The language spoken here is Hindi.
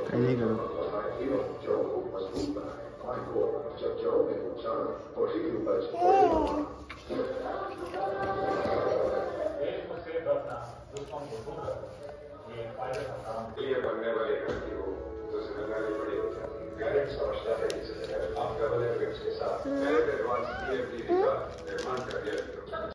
नहीं करो। बनने वाले व्यक्ति को तो जिम्मेदारी बड़ी हो जाती है। समझता है कि आप डबल एडवांस के साथ निर्माण कर दिया।